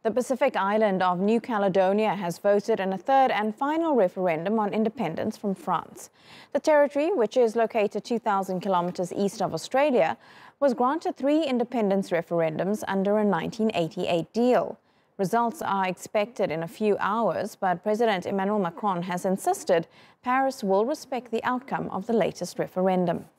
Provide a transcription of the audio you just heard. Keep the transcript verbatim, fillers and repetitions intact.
The Pacific island of New Caledonia has voted in a third and final referendum on independence from France. The territory, which is located two thousand kilometers east of Australia, was granted three independence referendums under a nineteen eighty-eight deal. Results are expected in a few hours, but President Emmanuel Macron has insisted Paris will respect the outcome of the latest referendum.